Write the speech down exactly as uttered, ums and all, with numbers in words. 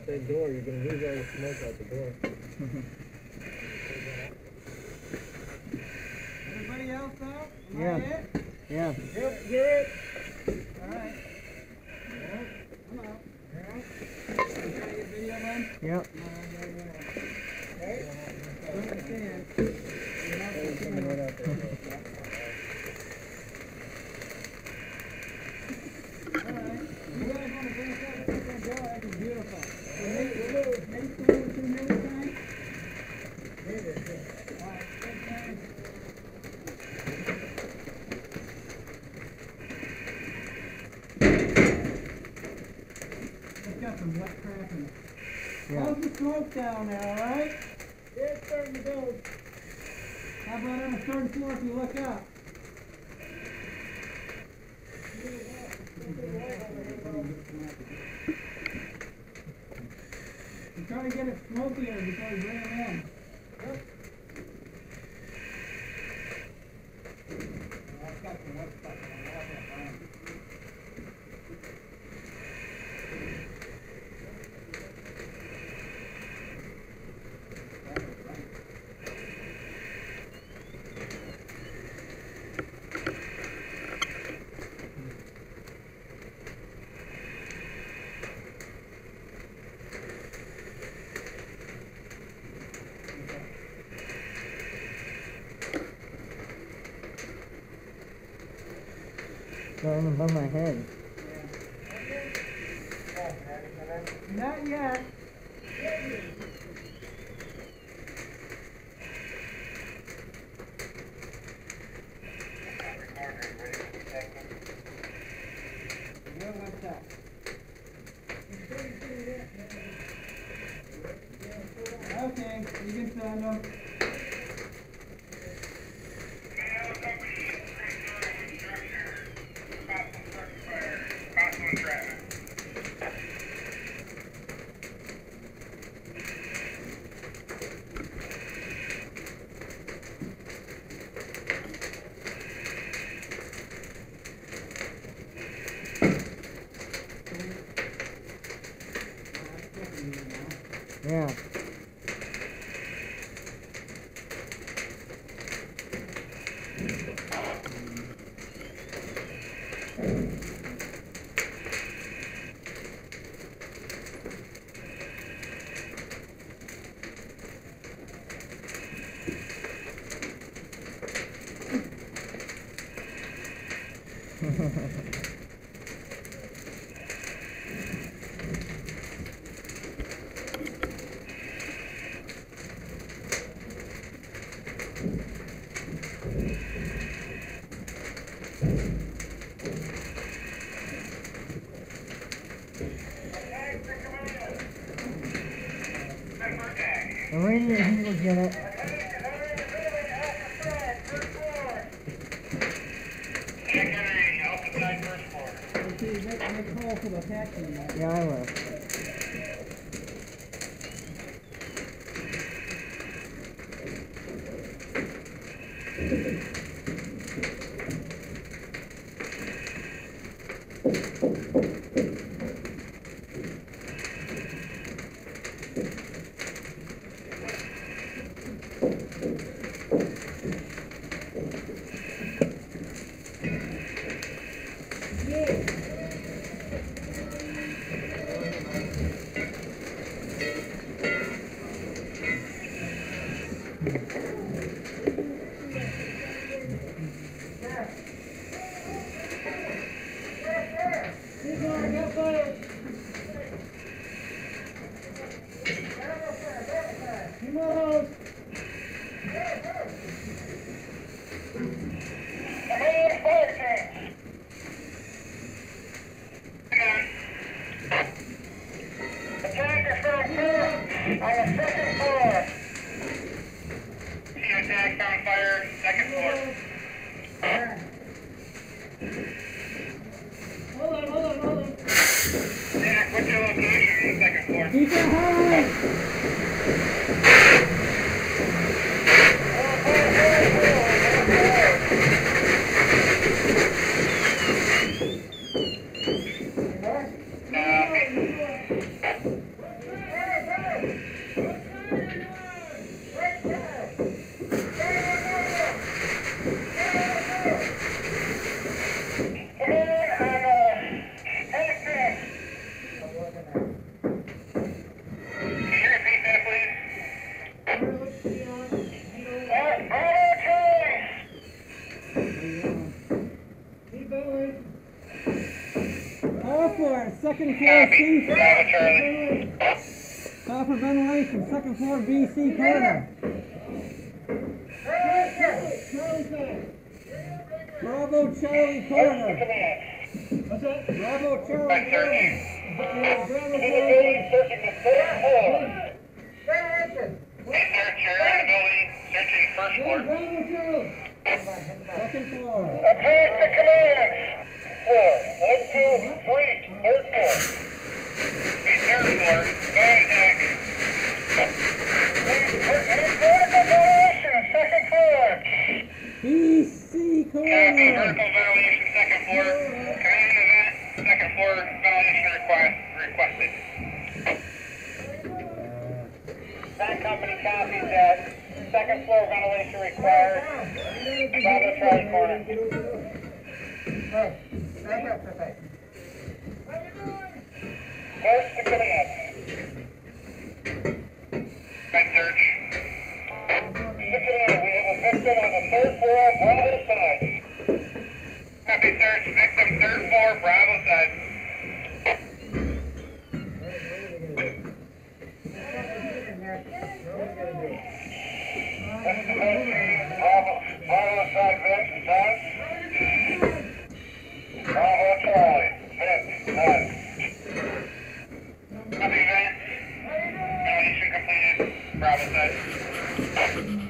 out that door, you're going to lose all the smoke out the door. Everybody else out? Am Yeah. I it? Yeah. Yep, you're it. All right. Well, I'm out. Yeah. You got your video done? Yep. No, yeah, yeah. Okay. Don't understand. You're not There's the something right camera. out there. All right. You guys want to bring us out the front door? That's beautiful. So maybe, maybe someone will come here this time? Maybe, yeah. All right. Thanks, man. It's got some wet crap in it. Yeah. How's the smoke down there, all right? Yeah, it's starting to build. How about on the third floor if you look up? I'm trying to get it smokier before we bring them in. Yep. I've got some wet stuff in my water. Going above my head. Not yet. Yeah, what's that? Okay, you can send them. Yeah. The radio he will get it. Okay, make, make call for the taxi now. Yeah, I will. Keep it high! second floor C. Bravo Charlie. Call for ventilation, second floor B C corner. Bravo Charlie corner. What's that? Bravo Charlie Back corner. search. Bravo, In the building, searching the third floor. Bravo. Hey, search, you're in the building, searching first floor. Bravo Charlie. Second floor. Approach the command. Floor. One, two, three. Third floor. Hey, third floor. Contact. Any vertical ventilation, second floor. B C Copy, corner. vertical ventilation, second floor. Command event, second floor ventilation request requested. That company copies that. Second floor ventilation required. Bravo Charlie corner. Hey, back up, Pepe. Search the command. Back search. The command, we have a victim on the third floor, Bravo side. Copy search, victim third floor, Bravo side. Bravo, Bravo side, Vince, side. Bravo Charlie, Vince, side. Copy, Vince. Ventilation completed, Bravo side.